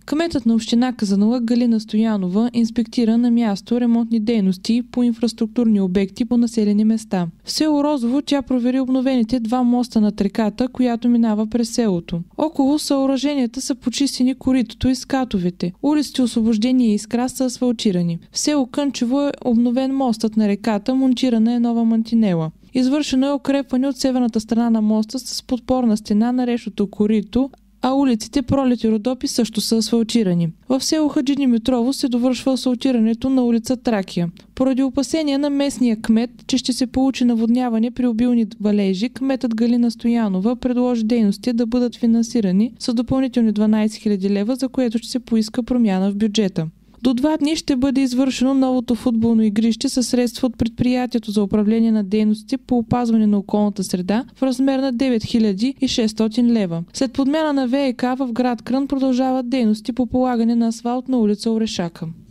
Кметът на община Казанлък Галина Стоянова инспектира на място ремонтни дейности по инфраструктурни обекти по населени места. В село Розово тя провери обновените 2 моста над реката, която минава през селото. Около съоръженията са почистени коритото и скатовете. Улиците Освобождение и Искра са асфалтирани. В село Кънчево е обновен мостът на реката, монтирана е нова мантинела. Извършено е укрепване от северната страна на моста с подпорна стена на речното корито, а улиците Пролет и Родопи също са асфалтирани. В село Хаджи Димитрово се довършва асфалтирането на улица Тракия. Поради опасения на местния кмет, че ще се получи наводняване при обилни валежи, кметът Галина Стоянова предложи дейностите да бъдат финансирани с допълнителни 12 000 лева, за което ще се поиска промяна в бюджета. До 2 дни ще бъде извършено новото футболно игрище със средства от Предприятието за управление на дейностите по опазване на околната среда в размер на 9600 лева. След подмяна на ВиК в град Крън продължават дейности по полагане на асфалт на улица Орешака.